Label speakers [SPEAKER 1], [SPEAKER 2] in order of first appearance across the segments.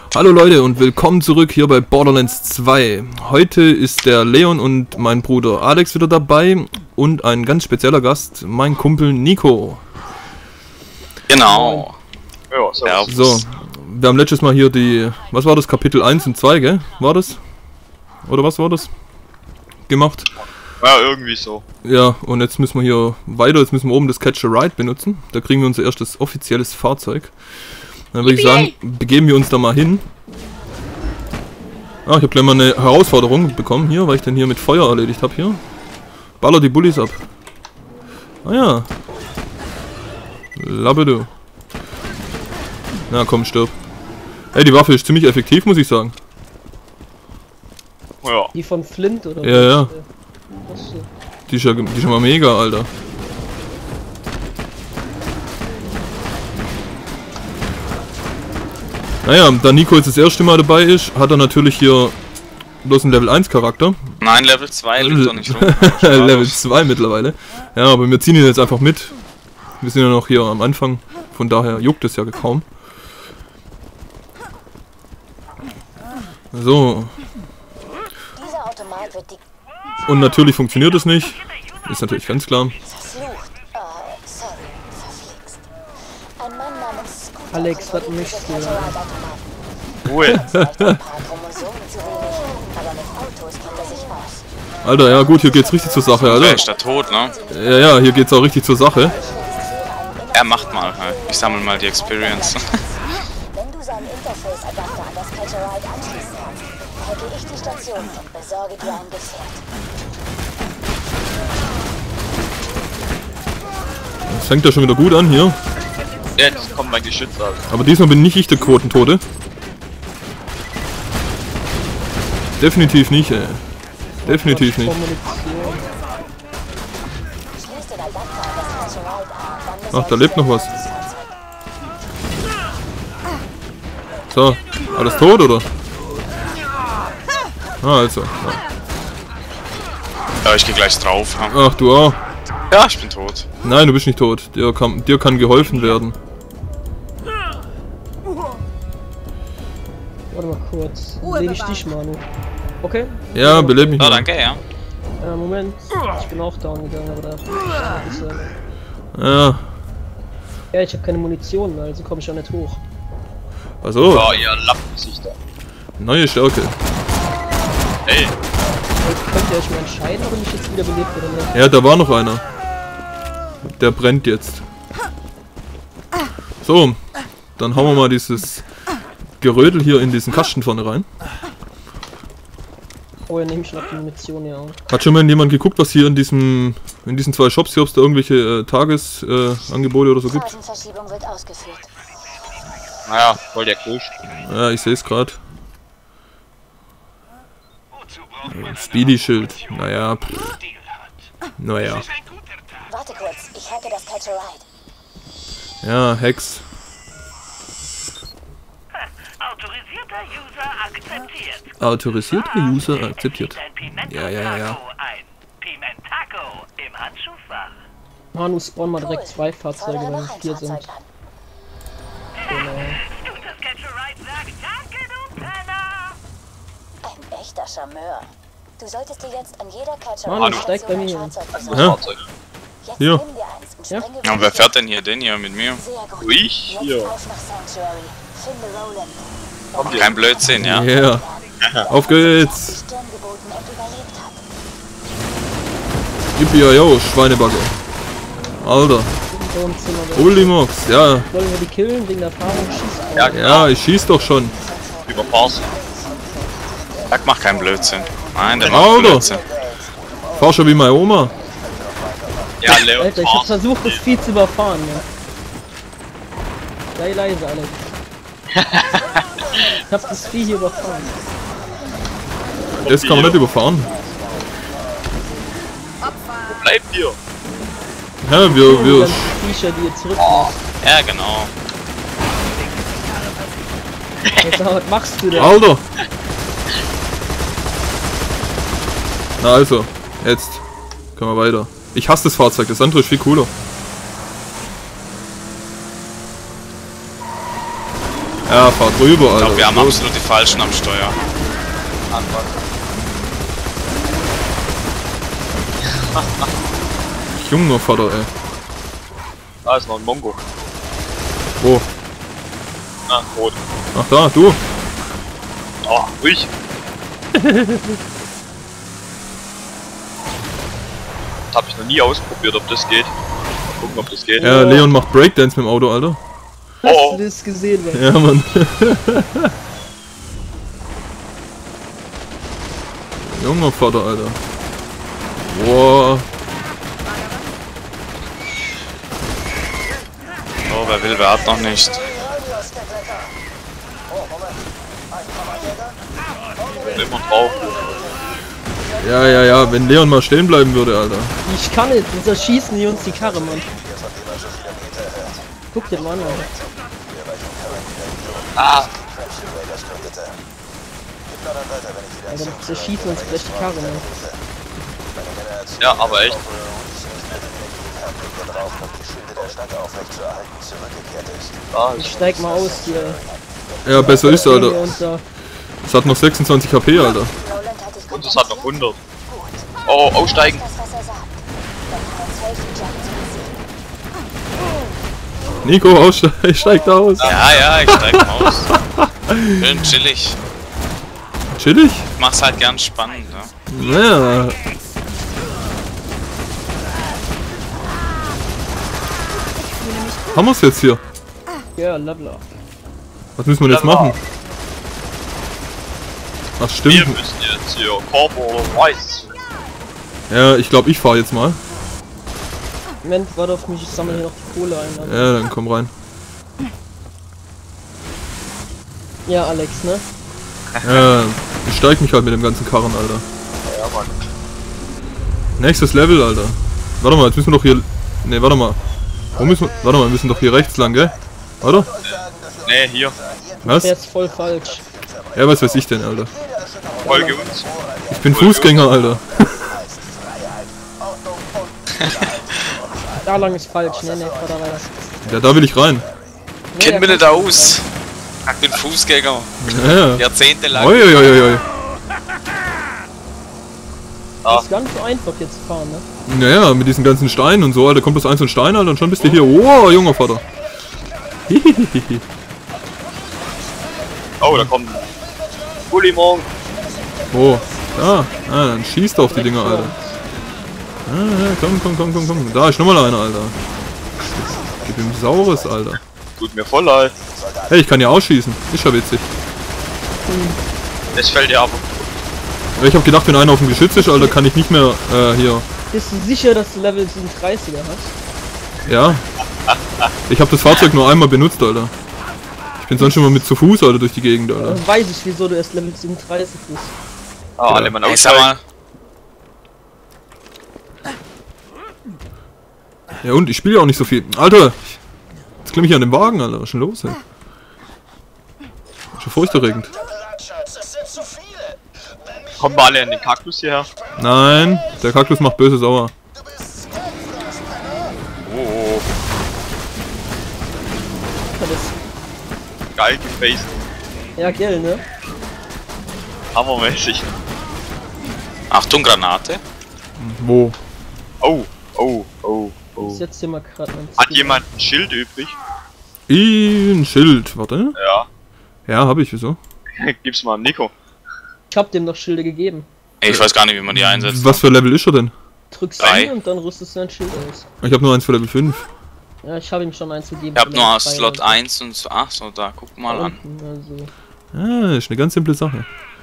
[SPEAKER 1] Hallo Leute und willkommen zurück hier bei Borderlands 2. Heute ist der Leon und mein Bruder Alex wieder dabei und ein ganz spezieller Gast, mein Kumpel Nico.
[SPEAKER 2] Genau.
[SPEAKER 3] Ja,
[SPEAKER 1] So, wir haben letztes Mal hier die, was war das, Kapitel 1 und 2, gell? War das? Oder was war das? Gemacht.
[SPEAKER 3] ja, irgendwie so.
[SPEAKER 1] Ja, und jetzt müssen wir hier weiter, jetzt müssen wir oben das Catch a Ride benutzen. Da kriegen wir unser erstes offizielles Fahrzeug. Dann würde ich sagen, begeben wir uns da mal hin. Ah, ich habe gleich mal eine Herausforderung bekommen hier, weil ich den hier mit Feuer erledigt habe hier. Baller die Bullis ab. Ah ja. Labbe du. Na komm, stirb. Ey, die Waffe ist ziemlich effektiv, muss ich sagen.
[SPEAKER 3] Ja.
[SPEAKER 4] Die von Flint oder
[SPEAKER 1] Ja, ja.
[SPEAKER 4] Was?
[SPEAKER 1] Die ist ja mal mega, Alter. Naja, da Nico jetzt das erste Mal dabei ist, hat er natürlich hier bloß einen Level 1 Charakter.
[SPEAKER 2] Nein, Level 2 liegt doch nicht rum.
[SPEAKER 1] Level 2 mittlerweile. Ja, aber wir ziehen ihn jetzt einfach mit. Wir sind ja noch hier am Anfang, von daher juckt es ja kaum. So. Und natürlich funktioniert es nicht. Ist natürlich ganz klar.
[SPEAKER 4] Alex, was möchtest du?
[SPEAKER 3] Ruhe.
[SPEAKER 1] Alter, ja gut, hier geht's richtig zur Sache,
[SPEAKER 2] Der
[SPEAKER 1] Alter.
[SPEAKER 2] ist da tot, ne?
[SPEAKER 1] Ja, hier geht's auch richtig zur Sache.
[SPEAKER 2] Er macht mal, halt. Ich sammle mal die Experience.
[SPEAKER 5] Wenn du seinen Interface-Adapter an das Catch a Ride anschließen kannst, hacke ich die Station und besorge dir ein Gefährt.
[SPEAKER 1] Das fängt ja schon wieder gut an hier.
[SPEAKER 3] Jetzt kommt mein Geschütz an.
[SPEAKER 1] Aber diesmal bin nicht ich der Quotentote. Definitiv nicht, ey. Definitiv nicht.
[SPEAKER 5] Schließ den Adapter an das Catch a Ride an, dann
[SPEAKER 1] Ach, da lebt noch was. So, alles tot, oder? Ah, also.
[SPEAKER 2] Ja, ich geh gleich drauf. Ja.
[SPEAKER 1] Ach, du auch.
[SPEAKER 2] Ja, ich bin tot.
[SPEAKER 1] Nein, du bist nicht tot. Dir kann geholfen werden.
[SPEAKER 4] Warte mal kurz. Lebe ich dich, Manu. Okay?
[SPEAKER 1] Ja, beleb mich
[SPEAKER 2] Ja,
[SPEAKER 1] mal.
[SPEAKER 2] danke, ja.
[SPEAKER 4] Moment. Ich bin auch down gegangen, aber da.
[SPEAKER 1] Ja,
[SPEAKER 4] Ja, ich habe keine Munition, also komme ich auch nicht hoch.
[SPEAKER 1] also,
[SPEAKER 3] Oh, ihr Lappengesichter.
[SPEAKER 1] neue Stärke.
[SPEAKER 3] Ey,
[SPEAKER 4] Könnt ihr euch mal entscheiden, ob ich jetzt wieder belebt oder nicht?
[SPEAKER 1] Ja, da war noch einer. Der brennt jetzt. So, dann hauen wir mal dieses Gerödel hier in diesen Kasten vorne rein.
[SPEAKER 4] Oh, ja, nehme ich noch die Munition hier auf.
[SPEAKER 1] Hat schon mal jemand geguckt, was hier in diesen zwei Shops hier, ob es da irgendwelche Tagesangebote oder so gibt?
[SPEAKER 5] Phasenverschiebung wird ausgeführt.
[SPEAKER 3] naja, voll der Kirsch.
[SPEAKER 1] Ja, ich sehe es gerade. Speedy-Schild. Naja, naja.
[SPEAKER 5] Warte kurz, ich hacke das Catch a Ride.
[SPEAKER 1] Ja, Hex.
[SPEAKER 6] Autorisierter User akzeptiert.
[SPEAKER 1] Autorisierter User akzeptiert. Ja.
[SPEAKER 6] Ein Pimentaco im Handschuhfach.
[SPEAKER 4] Manu, spawn mal direkt 2 Fahrzeuge,
[SPEAKER 5] Fordere
[SPEAKER 4] wenn
[SPEAKER 5] noch ein
[SPEAKER 4] 4
[SPEAKER 5] Fahrzeug
[SPEAKER 4] sind.
[SPEAKER 5] an.
[SPEAKER 4] Genau.
[SPEAKER 6] Du das Catch a Ride sagt, danke du Penner.
[SPEAKER 5] Ein echter Charmeur. Du solltest dir jetzt an jeder Catch a
[SPEAKER 4] Manu,
[SPEAKER 5] Ride
[SPEAKER 4] steig bei
[SPEAKER 5] Station ein
[SPEAKER 4] mir.
[SPEAKER 5] Fahrzeug besorgen.
[SPEAKER 1] Ja.
[SPEAKER 3] Fahrzeug.
[SPEAKER 5] Jetzt
[SPEAKER 1] Hier.
[SPEAKER 5] nimm dir eins und
[SPEAKER 4] Ja.
[SPEAKER 5] springe
[SPEAKER 2] Ja, und wer fährt denn hier? Den hier mit mir?
[SPEAKER 5] Sehr gut.
[SPEAKER 3] Oh, ich?
[SPEAKER 5] Jetzt
[SPEAKER 3] Hier.
[SPEAKER 5] auf nach Sanctuary. Finde Roland.
[SPEAKER 3] Kommt ihr?
[SPEAKER 2] Kein Blödsinn, ja?
[SPEAKER 1] Yeah. Auf geht's.
[SPEAKER 5] Die Stirn geboten und überlebt hat.
[SPEAKER 1] Yippie-yo, Schweinebacke. Alter.
[SPEAKER 4] So ein Zimmer.
[SPEAKER 1] Holy Mox, ja.
[SPEAKER 4] Wollen wir die killen wegen der Erfahrung? Schießt
[SPEAKER 3] Ja,
[SPEAKER 1] Ja, ich schieß doch schon.
[SPEAKER 3] Überfahr's.
[SPEAKER 2] Sag, mach keinen Blödsinn. Nein, der macht
[SPEAKER 1] Alter.
[SPEAKER 2] Blödsinn.
[SPEAKER 1] Fahr schon wie meine Oma.
[SPEAKER 3] Ja, Leon,
[SPEAKER 4] Alter, ich hab
[SPEAKER 3] fahr's.
[SPEAKER 4] versucht, das Vieh zu überfahren, ja. Sei leise, Alex. Ich hab das Vieh hier überfahren.
[SPEAKER 1] Das kann man nicht überfahren.
[SPEAKER 3] Bleibt hier.
[SPEAKER 1] Ja,
[SPEAKER 4] Die
[SPEAKER 1] wir
[SPEAKER 4] ganzen Viecher, die ihr zurücklässt.
[SPEAKER 2] Ja, genau.
[SPEAKER 4] Alter, was machst du denn?
[SPEAKER 1] Alter. Na also, jetzt können wir weiter. Ich hasse das Fahrzeug, das andere ist viel cooler. Ja, fahr drüber,
[SPEAKER 2] Ich
[SPEAKER 1] Alter.
[SPEAKER 2] glaube, wir haben
[SPEAKER 1] Los.
[SPEAKER 2] absolut die Falschen am Steuer.
[SPEAKER 1] Junger Vater, ey.
[SPEAKER 3] Da ist noch ein Mongo.
[SPEAKER 1] Wo?
[SPEAKER 3] Na, rot.
[SPEAKER 1] Ach da, du.
[SPEAKER 3] Oh, ruhig. Hab ich noch nie ausprobiert, ob das geht. Mal gucken, ob das geht.
[SPEAKER 1] Ja, Leon macht Breakdance mit dem Auto, Alter.
[SPEAKER 4] Hast
[SPEAKER 3] Oh.
[SPEAKER 4] du das gesehen, ey?
[SPEAKER 1] Ja, Mann. Junger Vater, Alter. Boah.
[SPEAKER 2] Oh, wer will, wer hat noch nicht.
[SPEAKER 3] Immer drauf.
[SPEAKER 1] Ja, wenn Leon mal stehen bleiben würde, Alter.
[SPEAKER 4] Ich kann nicht, sonst erschießen die uns die Karre, Mann. Guck dir mal an, Alter. Alter, die zerschießen uns gleich die Karre, Mann.
[SPEAKER 3] Ja, aber echt. Ah,
[SPEAKER 4] Ich steig mal aus hier.
[SPEAKER 1] Ja, besser ist,
[SPEAKER 4] Alter.
[SPEAKER 1] Alter.
[SPEAKER 4] Und da.
[SPEAKER 1] Es hat noch 26 HP, Alter.
[SPEAKER 5] Roland hat dich
[SPEAKER 3] und es hat noch 100. Oh, aussteigen.
[SPEAKER 5] das, was er sagt. Dann kann uns helfen, Jack zu besiegen.
[SPEAKER 1] Nico, steigt aus.
[SPEAKER 2] Ja, ich steig mal aus. Schön chillig.
[SPEAKER 1] Chillig?
[SPEAKER 2] Ich mach's halt gern spannend, ne?
[SPEAKER 1] Ja. Haben wir's jetzt hier?
[SPEAKER 4] Ja, Leveler.
[SPEAKER 1] Was müssen wir jetzt machen? Ach,
[SPEAKER 3] Wir
[SPEAKER 1] stimmt.
[SPEAKER 3] müssen jetzt hier Corpo oder Weiß.
[SPEAKER 1] Ja, ich glaube, ich fahre jetzt mal.
[SPEAKER 4] Moment, warte auf mich, ich sammle hier noch die Kohle ein. Alter.
[SPEAKER 1] Ja, dann komm rein.
[SPEAKER 4] Ja, Alex, ne?
[SPEAKER 1] Ja, ich steig mich halt mit dem ganzen Karren, Alter.
[SPEAKER 3] Ja, Mann.
[SPEAKER 1] Nächstes Level, Alter. Warte mal, jetzt müssen wir doch hier... Ne, warte mal. Wo müssen wir... Warte mal, wir müssen doch hier rechts lang, gell? Oder?
[SPEAKER 3] Nee, hier.
[SPEAKER 1] Was?
[SPEAKER 4] Der ist voll falsch.
[SPEAKER 1] Ja, was weiß ich denn, Alter.
[SPEAKER 3] Folge uns.
[SPEAKER 1] Ich bin Fußgänger, Alter.
[SPEAKER 4] Da lang ist falsch, ne, fahr da weiter.
[SPEAKER 1] Ja, da will ich rein.
[SPEAKER 2] Kennt mich nicht aus. Ich bin Fußgänger.
[SPEAKER 1] Ja.
[SPEAKER 2] Jahrzehntelang.
[SPEAKER 1] Oi, oi, oi, oi.
[SPEAKER 4] Das ist gar nicht so einfach hier zu fahren, ne?
[SPEAKER 1] Naja, mit diesen ganzen Steinen und so, Alter. Kommt bloß ein so ein Stein, Alter, und schon bist du hier. Oh, junger Vater. Hihihihi.
[SPEAKER 3] Oh, da kommt ein Bullimon.
[SPEAKER 1] Wo? Da. Ah, dann schießt auf die Dinger, Alter. Ah, komm. Da ist nochmal einer, Alter. Gib ihm Saures, Alter.
[SPEAKER 3] Tut mir voll leid.
[SPEAKER 1] Hey, ich kann ja ausschießen. Ist ja witzig.
[SPEAKER 3] Es fällt dir aber.
[SPEAKER 1] Aber ich hab gedacht, wenn einer auf dem Geschütz ist, Alter, kann ich nicht mehr, hier.
[SPEAKER 4] Bist du sicher, dass du Level 37er hast?
[SPEAKER 1] Ja. Ich habe das Fahrzeug nur einmal benutzt, Alter. Ich bin sonst schon mal mit zu Fuß, Alter, durch die Gegend, Alter.
[SPEAKER 4] Dann weiß ich, wieso du erst Level 37 bist.
[SPEAKER 3] Ah, alle Mann
[SPEAKER 2] Ey, sag
[SPEAKER 3] aussteigen.
[SPEAKER 2] mal,
[SPEAKER 1] Ja und, ich spiele ja auch nicht so viel. Alter! Jetzt klimm ich an den Wagen, Alter. Was ist denn los, ey? Schon furchterregend.
[SPEAKER 3] Kommen wir alle in den Kaktus hierher?
[SPEAKER 1] Nein, der Kaktus macht böse sauer.
[SPEAKER 3] Oh,
[SPEAKER 4] Das ist,
[SPEAKER 3] geil gefaced.
[SPEAKER 4] ja, gell, ne?
[SPEAKER 3] Hammermäßig.
[SPEAKER 2] Achtung, Granate.
[SPEAKER 1] Wo?
[SPEAKER 3] Oh.
[SPEAKER 4] Ich setz hier mal grad mein
[SPEAKER 3] Hat
[SPEAKER 4] Ziel.
[SPEAKER 3] jemand ein Schild übrig?
[SPEAKER 1] Ein Schild. Warte.
[SPEAKER 3] Ja.
[SPEAKER 1] Ja, hab ich. Wieso?
[SPEAKER 3] Gib's mal an Nico.
[SPEAKER 4] Ich hab dem noch Schilde gegeben.
[SPEAKER 2] Ey, ich weiß gar nicht, wie man die einsetzt.
[SPEAKER 1] Was für Level ist er denn?
[SPEAKER 4] Drückst
[SPEAKER 2] Drei.
[SPEAKER 4] ihn und dann rüstest du ein Schild aus.
[SPEAKER 1] Ich habe nur eins für Level 5.
[SPEAKER 4] Ja, ich habe ihm schon eins gegeben.
[SPEAKER 2] Ich hab
[SPEAKER 4] für
[SPEAKER 2] nur
[SPEAKER 4] Level 3
[SPEAKER 2] Slot
[SPEAKER 4] oder so.
[SPEAKER 2] 1 und so. Ach so, da, guck mal
[SPEAKER 4] Da
[SPEAKER 2] an.
[SPEAKER 4] unten, also.
[SPEAKER 1] Ah, ist eine ganz simple Sache.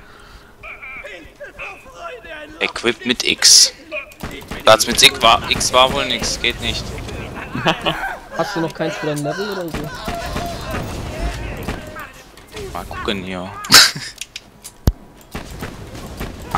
[SPEAKER 2] Equip mit X. Platz mit X war wohl nix, geht nicht.
[SPEAKER 4] Hast du noch keins für dein Level oder so?
[SPEAKER 2] Mal gucken hier. Ah.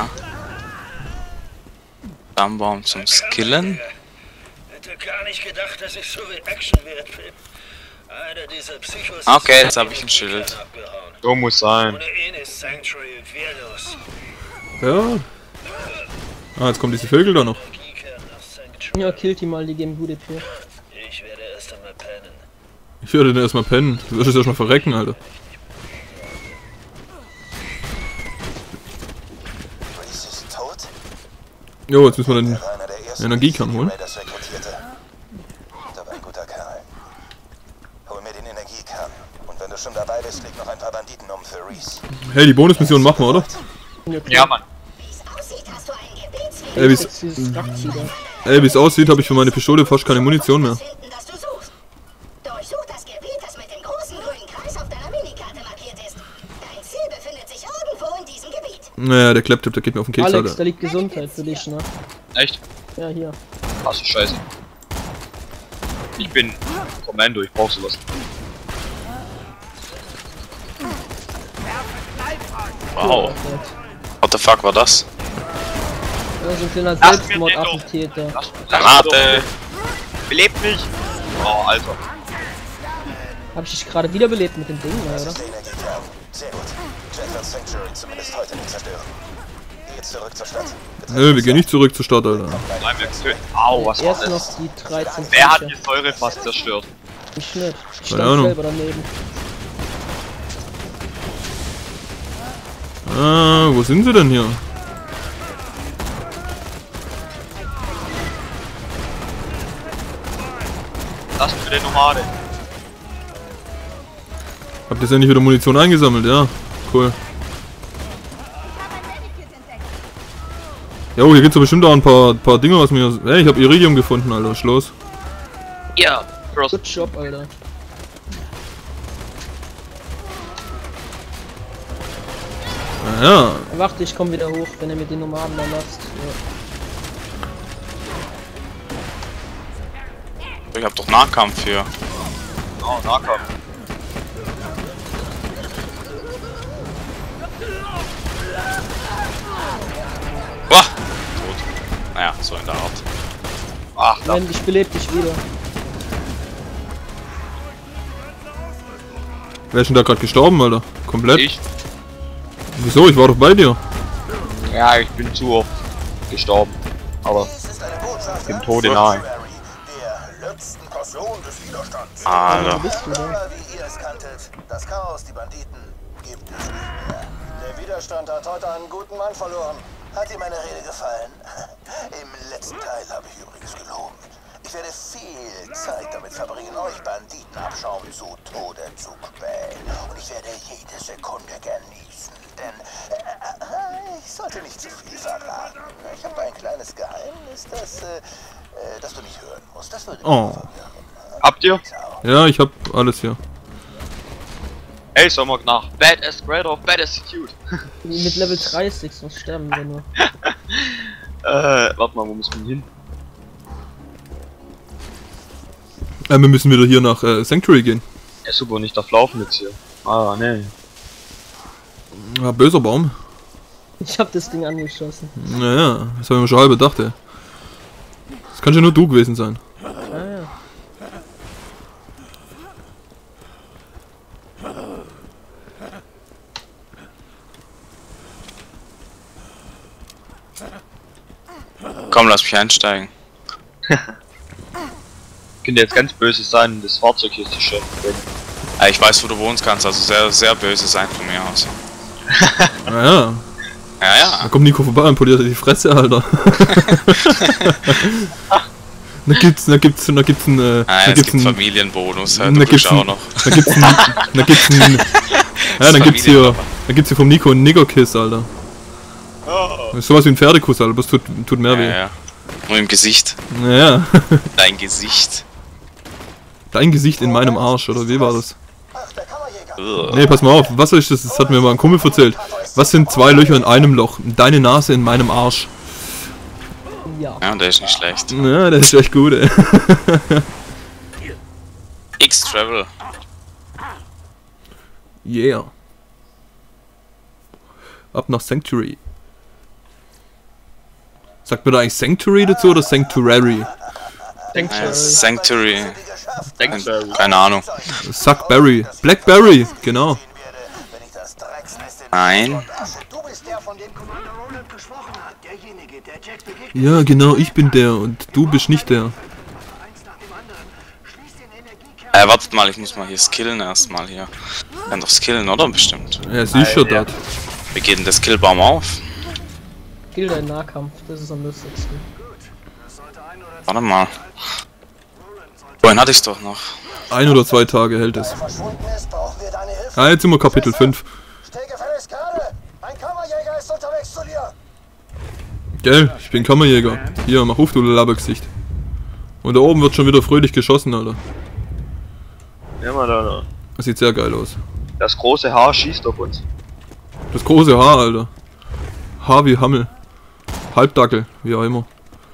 [SPEAKER 2] Stammbaum zum Skillen.
[SPEAKER 6] Hätte gar nicht gedacht, dass ich so viel Actionwert bin. Einer dieser Psychos ist
[SPEAKER 2] Okay, jetzt habe ich ein Schild.
[SPEAKER 6] abgehauen.
[SPEAKER 3] So muss sein.
[SPEAKER 6] Ohne ihn ist Sanctuary wehrlos.
[SPEAKER 1] Ja. Ah, jetzt kommen diese Vögel da noch.
[SPEAKER 6] Energiekern aus Sanctuary.
[SPEAKER 4] Ja, killt die mal, die geben gute P.
[SPEAKER 6] Ich werde erst einmal pennen.
[SPEAKER 1] Ich werde den erstmal pennen. Du wirst es erstmal verrecken, Alter. Jo, jetzt müssen wir den
[SPEAKER 7] Er war einer der ersten,
[SPEAKER 1] Energiekern holen.
[SPEAKER 7] die Raiders rekrutierte. Da war ein guter Kerl. Hol mir den Energiekern. Und wenn du schon dabei bist, leg noch ein paar Banditen um für Reese.
[SPEAKER 1] Hey, die Bonusmission machen wir, oder?
[SPEAKER 3] Ja, Mann.
[SPEAKER 1] Ey,
[SPEAKER 4] Jetzt dieses Wrackzieh da.
[SPEAKER 1] wie es aussieht, habe ich für meine Pistole fast keine Munition mehr.
[SPEAKER 5] Durchsuch das Gebiet, das mit dem großen grünen Kreis auf deiner Minikarte markiert ist. Dein Ziel befindet sich irgendwo in diesem Gebiet.
[SPEAKER 1] Naja, der Klapptipp, der geht mir auf den Keks,
[SPEAKER 4] Alex, da
[SPEAKER 1] Alter.
[SPEAKER 4] liegt Gesundheit für dich, ne?
[SPEAKER 3] Echt?
[SPEAKER 4] Ja, hier.
[SPEAKER 3] Krasse Scheiße. Ich bin Kommando, ich brauch sowas.
[SPEAKER 2] Wow. What the fuck war das?
[SPEAKER 4] Das ist ein kleiner
[SPEAKER 3] Lass mir den
[SPEAKER 4] Selbstmordattentäter.
[SPEAKER 2] Granate!
[SPEAKER 3] Belebt mich! Oh, Alter.
[SPEAKER 4] Hab ich dich gerade wiederbelebt mit dem Ding, oder?
[SPEAKER 7] Der Energiekern. Sehr gut. Jack wird Sanctuary zumindest heute nicht zerstören. Geh jetzt zurück zur Stadt.
[SPEAKER 1] Nö, wir gehen nicht zurück zur Stadt, Alter.
[SPEAKER 3] Nein, wir töten. Au, was war
[SPEAKER 4] Erst
[SPEAKER 3] das?
[SPEAKER 4] noch die 13
[SPEAKER 3] Wer hat
[SPEAKER 4] Viecher.
[SPEAKER 3] die Säure fast zerstört?
[SPEAKER 4] Ich nicht. Ich
[SPEAKER 1] Keine
[SPEAKER 4] stand
[SPEAKER 1] Ahnung.
[SPEAKER 4] selber daneben.
[SPEAKER 1] Ah, wo sind sie denn hier?
[SPEAKER 3] Lass mir den Nomade.
[SPEAKER 1] Habt ihr jetzt endlich wieder Munition eingesammelt? Ja, cool. Jo, hier gibt's doch bestimmt auch ein paar Dinge, was mir... Hey, ich hab Iridium gefunden, Alter. Was ist los?
[SPEAKER 3] Ja, Frost.
[SPEAKER 4] Good Job, Alter.
[SPEAKER 1] Ja,
[SPEAKER 4] Warte, ich komm wieder hoch, wenn ihr mir die Nomaden da lasst. Ja.
[SPEAKER 2] Ich hab doch Nahkampf hier.
[SPEAKER 3] Oh, Nahkampf.
[SPEAKER 2] Boah! Tot. Naja, so in der Art.
[SPEAKER 3] Ach, da.
[SPEAKER 4] Moment, ich belebe dich wieder.
[SPEAKER 1] wer ist denn da gerade gestorben, Alter? Komplett?
[SPEAKER 3] Ich.
[SPEAKER 1] Wieso? Ich war doch bei dir.
[SPEAKER 3] Ja, ich bin zu oft gestorben. Aber
[SPEAKER 7] Dies ist eine Botschaft
[SPEAKER 3] dem Tode nahe.
[SPEAKER 7] der letzten Person des Widerstands.
[SPEAKER 2] Alter.
[SPEAKER 4] Wo bist du denn?
[SPEAKER 7] Aber wie ihr es kanntet, das Chaos, die Banditen, gibt es nicht mehr. Der Widerstand hat heute einen guten Mann verloren. Hat ihm meine Rede gefallen? Im letzten Teil habe ich übrigens gelogen. Ich werde viel Zeit damit verbringen, euch Banditenabschaum zu Tode zu quälen. Und ich werde jede Sekunde genießen, denn ich sollte nicht zu viel verraten. Ich habe ein kleines Geheimnis, das du nicht hören musst. Das würde mich
[SPEAKER 1] Oh.
[SPEAKER 7] verwirren.
[SPEAKER 3] Habt ihr?
[SPEAKER 1] Ja, ich hab alles hier.
[SPEAKER 3] Hey, sollen wir nach Badass Grade of Badass Attitude?
[SPEAKER 4] Mit Level 30, sonst sterben wir nur.
[SPEAKER 3] Warte mal, wo müssen wir hin?
[SPEAKER 1] Wir müssen wieder hier nach Sanctuary gehen.
[SPEAKER 3] Ja, super, nicht darf laufen jetzt hier. Ah, nee.
[SPEAKER 1] Ja, böser Baum.
[SPEAKER 4] Ich hab das Ding angeschossen.
[SPEAKER 1] Naja, das habe ich mir schon halb gedacht, ey. Das kann ja nur du gewesen sein.
[SPEAKER 4] Ah ja.
[SPEAKER 2] Komm, lass mich einsteigen.
[SPEAKER 3] Könnte jetzt ganz böse sein, das Fahrzeug hier zu schön.
[SPEAKER 2] Ja, ich weiß, wo du wohnst, kannst also sehr, sehr böse sein von mir aus.
[SPEAKER 1] Naja,
[SPEAKER 2] Ja,
[SPEAKER 1] da
[SPEAKER 2] ja.
[SPEAKER 1] kommt Nico vorbei und poliert die Fresse, Alter. Da gibt's
[SPEAKER 2] Ah, ja, es gibt Familienbonus, halt,
[SPEAKER 1] da
[SPEAKER 2] du
[SPEAKER 1] gibt's
[SPEAKER 2] bist auch noch.
[SPEAKER 1] da gibt's ja, dann gibt's hier vom Nico einen Niggerkiss, Alter. Das ist sowas wie ein Pferdekuss, Alter, das tut mehr
[SPEAKER 2] Ja,
[SPEAKER 1] weh.
[SPEAKER 2] ja. Nur im Gesicht.
[SPEAKER 1] Naja,
[SPEAKER 2] Dein Gesicht.
[SPEAKER 1] dein Gesicht in meinem Arsch, oder wie war das?
[SPEAKER 7] Ach, der Kammerjäger.
[SPEAKER 2] Ugh.
[SPEAKER 1] Nee, pass mal auf, was ist das? Das hat mir mal ein Kumpel erzählt. Was sind zwei Löcher in einem Loch? Deine Nase in meinem Arsch.
[SPEAKER 4] Ja.
[SPEAKER 2] Ja, der ist nicht schlecht.
[SPEAKER 1] Ja, das ist echt gut, ey.
[SPEAKER 2] X-Travel.
[SPEAKER 1] Yeah. Ab nach Sanctuary. Sagt man da eigentlich Sanctuary dazu oder Sanctuary?
[SPEAKER 2] Sanctuary.
[SPEAKER 3] Sanctuary.
[SPEAKER 2] Keine Ahnung.
[SPEAKER 1] Suckberry. Blackberry, genau.
[SPEAKER 7] Wenn ich das Drecksnest in
[SPEAKER 2] Nein.
[SPEAKER 6] Du bist der, von dem Commander Roland gesprochen hat. Derjenige, der Jack begegnet.
[SPEAKER 1] Ja, genau, ich bin der und du bist nicht der.
[SPEAKER 6] Eins nach dem anderen. Schließ den Energiekern.
[SPEAKER 2] Wartet mal, ich muss mal hier skillen erstmal hier. Wir können doch skillen, oder? Bestimmt.
[SPEAKER 1] Ja, sicher
[SPEAKER 3] Ja.
[SPEAKER 1] das.
[SPEAKER 2] Wie geht denn der Skillbaum auf?
[SPEAKER 4] Skill im Nahkampf, das ist am lustigsten.
[SPEAKER 2] Warte mal. Vorhin hatte ich's doch noch.
[SPEAKER 1] 1 oder 2 Tage hält es.
[SPEAKER 7] Verschwunden ist, brauchen wir deine Hilfe.
[SPEAKER 1] Ah, jetzt sind wir Kapitel 5.
[SPEAKER 7] Steh gefälligst gerade. Ein Kammerjäger ist unterwegs zu dir.
[SPEAKER 1] Gell, ich bin Kammerjäger. Hier, mach auf, du Labbergesicht. Und da oben wird schon wieder fröhlich geschossen, Alter.
[SPEAKER 3] Ja, mal da.
[SPEAKER 1] Das sieht sehr geil aus.
[SPEAKER 3] Das große Haar schießt auf uns.
[SPEAKER 1] Das große Haar, Alter. Haar wie Hammel. Halbdackel, wie auch immer.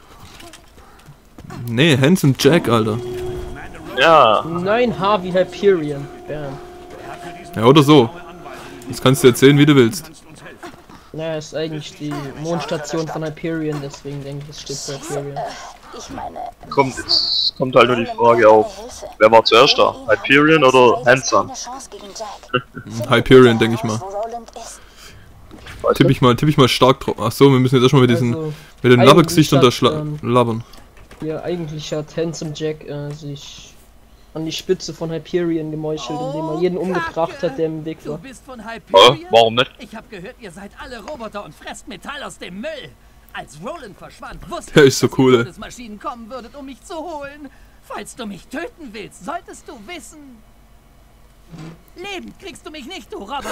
[SPEAKER 1] Nee, Handsome Jack, Alter.
[SPEAKER 3] Ja.
[SPEAKER 4] Nein, Haar wie Hyperion. Bam.
[SPEAKER 1] Ja, oder so. Das kannst du erzählen, wie du willst.
[SPEAKER 4] Naja, ist eigentlich die Mondstation von Hyperion, deswegen denke ich, es steht für Hyperion.
[SPEAKER 5] Ich meine,
[SPEAKER 3] Jetzt kommt halt nur die Frage auf, wer war zuerst da? Hyperion oder Handsome?
[SPEAKER 5] keine Chance gegen Jack.
[SPEAKER 1] Hyperion, denke ich mal.
[SPEAKER 5] Wo Roland ist.
[SPEAKER 1] Tipp ich mal stark drauf. Achso, wir müssen jetzt erstmal mit diesen,
[SPEAKER 4] Also,
[SPEAKER 1] mit den
[SPEAKER 4] eigentlich
[SPEAKER 1] Labbergesichtern da
[SPEAKER 4] hat,
[SPEAKER 1] labern.
[SPEAKER 4] Ja, eigentlich hat Handsome Jack sich an die Spitze von Hyperion gemeuchelt, indem er jeden umgebracht hat, der im Weg
[SPEAKER 8] Du
[SPEAKER 4] war.
[SPEAKER 8] bist von Hyperion?
[SPEAKER 3] Warum nicht?
[SPEAKER 8] Ich hab gehört, ihr seid alle Roboter und fresst Metall aus dem Müll. Als Roland verschwand, wusste
[SPEAKER 1] Der ist so
[SPEAKER 8] dass
[SPEAKER 1] cool,
[SPEAKER 8] ihr
[SPEAKER 1] ey.
[SPEAKER 8] Todesmaschinen kommen würdet, um mich zu holen. Falls du mich töten willst, solltest du wissen... Lebend kriegst du mich nicht, du Roboter.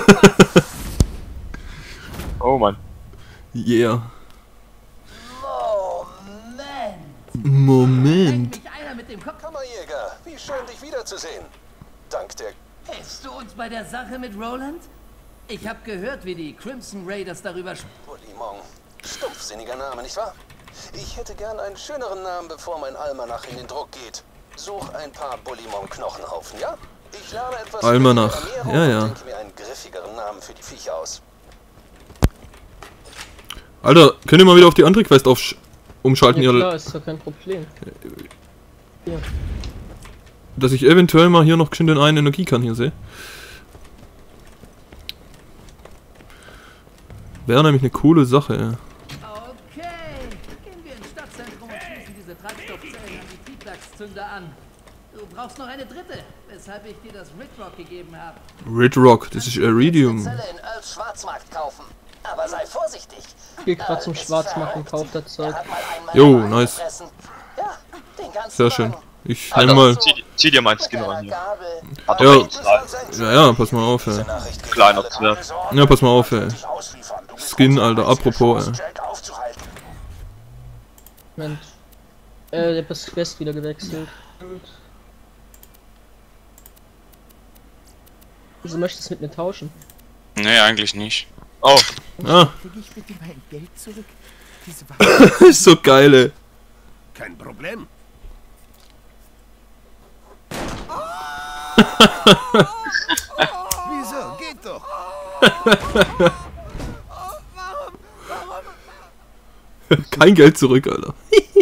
[SPEAKER 3] Oh Mann.
[SPEAKER 1] Yeah.
[SPEAKER 8] Moment.
[SPEAKER 1] Moment.
[SPEAKER 8] Eigentlich einer mit dem Kopf.
[SPEAKER 7] Kammerjäger, wie schön dich wiederzusehen. Dank der...
[SPEAKER 8] Hilfst du uns bei der Sache mit Roland? Ich hab gehört, wie die Crimson Raiders darüber
[SPEAKER 7] Bulimong. Stumpfsinniger Name, nicht wahr? Ich hätte gern einen schöneren Namen, bevor mein Almanach in den Druck geht. Such ein paar Bulimong-Knochenhaufen, ja? Ich lerne etwas
[SPEAKER 1] Almanach,
[SPEAKER 7] über die Ernährung
[SPEAKER 1] ja, ja.
[SPEAKER 7] und denke mir einen griffigeren Namen für die Viecher aus.
[SPEAKER 1] Alter, könnt ihr mal wieder auf die andere Quest umschalten,
[SPEAKER 4] Ja
[SPEAKER 1] ihr,
[SPEAKER 4] klar, ist doch kein Problem. Ja.
[SPEAKER 1] dass ich eventuell mal hier noch geschwind den einen Energiekern hier sehe. Wäre nämlich eine coole Sache, ey.
[SPEAKER 8] Okay, gehen wir ins Stadtzentrum und schließen diese Treibstoffzellen an die Triebwerkszünder an. Du brauchst noch eine dritte, weshalb ich dir das Ridrock gegeben habe.
[SPEAKER 1] Red Rock, das ist Iridium.
[SPEAKER 7] Zelle in Earls Schwarzmarkt kaufen. Aber sei vorsichtig.
[SPEAKER 4] Ich geh grad zum Schwarzmarkt und kauf das Zeug.
[SPEAKER 1] Jo, nice.
[SPEAKER 7] Ja, den ganzen
[SPEAKER 1] Sehr schön.
[SPEAKER 7] Wagen.
[SPEAKER 1] Ich nehme mal.
[SPEAKER 3] Zieh dir meinen Skin ran hier.
[SPEAKER 7] Gabel.
[SPEAKER 3] Hat
[SPEAKER 1] Ja.
[SPEAKER 3] doch nichts rein.
[SPEAKER 1] Ja, pass mal auf, ey.
[SPEAKER 3] Kleiner Zwerg.
[SPEAKER 1] Ja, pass mal auf, ey. Skin, Alter, apropos, ey.
[SPEAKER 7] Jack aufzuhalten.
[SPEAKER 4] Moment. Der Quest wieder gewechselt. Wieso möchtest du mit mir tauschen?
[SPEAKER 2] Nee, eigentlich nicht.
[SPEAKER 3] Oh,
[SPEAKER 1] Ah,
[SPEAKER 8] Krieg ich bitte mein Geld zurück? Diese Waffe.
[SPEAKER 1] ist so geil, ey.
[SPEAKER 6] Kein Problem. Wieso? Geht doch.
[SPEAKER 1] Kein Geld zurück, Alter.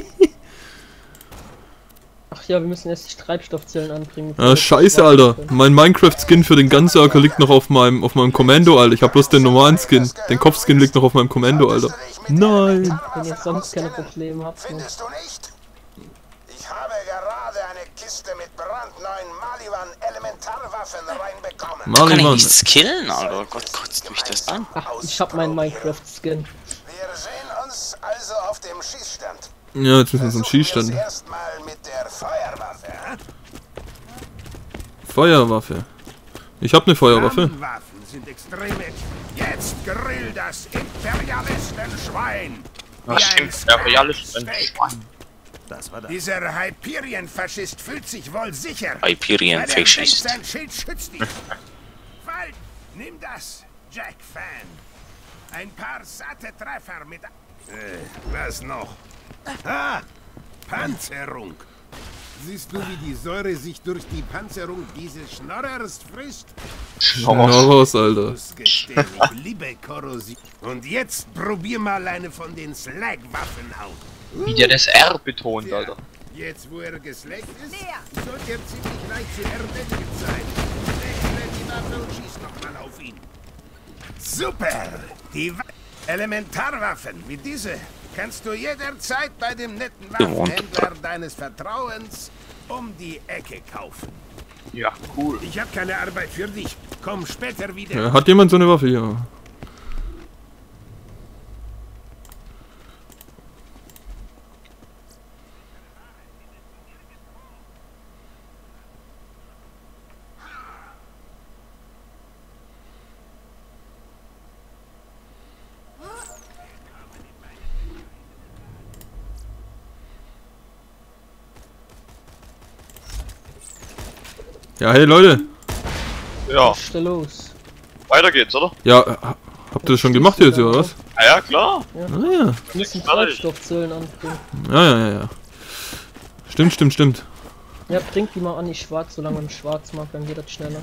[SPEAKER 4] Ach ja, wir müssen erst die Treibstoffzellen anbringen.
[SPEAKER 1] Ah, scheiße, Alter. Mein Minecraft-Skin für den Gunzerker liegt noch auf meinem Kommando, Alter. Ich hab bloß den normalen Skin. Den Kopfskin liegt noch auf meinem Kommando, Alter. Nein.
[SPEAKER 4] Wenn ihr sonst keine Probleme habt. Ne?
[SPEAKER 7] Findest du nicht? Ich habe gerade eine Kiste mit brandneuen Maliwan-Elementarwaffen reinbekommen.
[SPEAKER 2] Kann ich
[SPEAKER 1] Maliman.
[SPEAKER 2] nicht skillen, Alter? Gott, kotzt mich das an.
[SPEAKER 4] Ach, ich hab meinen Minecraft-Skin.
[SPEAKER 7] Wir sehen uns also auf dem Schießstand.
[SPEAKER 1] Ja, jetzt müssen wir zum Schießstand.
[SPEAKER 7] Erstmal mit der Feuerwaffe.
[SPEAKER 1] Feuerwaffe. Ich hab eine Feuerwaffe.
[SPEAKER 6] Waffen sind extrem. Jetzt grill das Imperialistenschwein.
[SPEAKER 3] ach stimmt. Imperialisch.
[SPEAKER 6] Das war das. Dieser Hyperion-Faschist fühlt sich wohl sicher.
[SPEAKER 2] Hyperion-Faschist.
[SPEAKER 6] Sein Schild schützt ihn. Wald, nimm das, Jack-Fan. Ein paar satte Treffer mit... was noch? Ah, Panzerung. Siehst du, wie die Säure sich durch die Panzerung dieses Schnorrers frisst?
[SPEAKER 1] Schnorros, Alter.
[SPEAKER 6] Ich liebe Korrosion. Und jetzt probier mal eine von den Slag-Waffen aus.
[SPEAKER 3] Wie der das R betont, Alter.
[SPEAKER 6] Jetzt, wo er geslagt ist, sollte er ziemlich leicht zu erledigen sein. Wechsle die Waffe und schieß nochmal auf ihn. Super! Die Elementarwaffen wie diese kannst du jederzeit bei dem netten Waffenhändler deines Vertrauens um die Ecke kaufen.
[SPEAKER 3] Ja, cool.
[SPEAKER 6] Ich habe keine Arbeit für dich. Komm später wieder.
[SPEAKER 1] Ja, hat jemand so eine Waffe hier? Ja, hey Leute.
[SPEAKER 3] Ja,
[SPEAKER 4] Was ist da los?
[SPEAKER 3] weiter geht's, oder?
[SPEAKER 1] Ja, habt ihr das schon gemacht jetzt, oder was?
[SPEAKER 3] Ah ja, klar.
[SPEAKER 1] Ah ja.
[SPEAKER 4] Wir müssen Treibstoffzellen anbringen.
[SPEAKER 1] Ja. Stimmt.
[SPEAKER 4] Ja, bringt die mal an die Schwarz, solange man schwarz macht, dann geht das schneller.